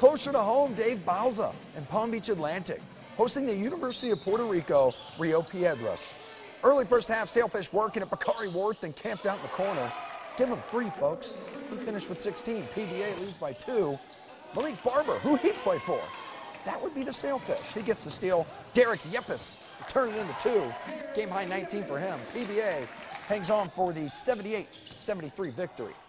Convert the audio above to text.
Closer to home, Dave Balza and Palm Beach Atlantic, hosting the University of Puerto Rico, Rio Piedras. Early first half, Sailfish working at Bakari Worth and camped out in the corner. Give him 3, folks. He finished with 16. PBA leads by 2. Malik Barber, who he play for? That would be the Sailfish. He gets the steal. Derek Yepis turning it into 2. Game high 19 for him. PBA hangs on for the 78-73 victory.